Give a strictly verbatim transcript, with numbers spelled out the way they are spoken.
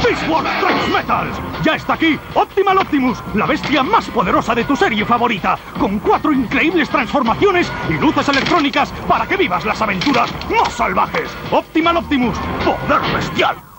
Beastwars Transmetals. Ya está aquí Optimal Optimus, la bestia más poderosa de tu serie favorita, con cuatro increíbles transformaciones y luces electrónicas para que vivas las aventuras más salvajes. Optimal Optimus, poder bestial.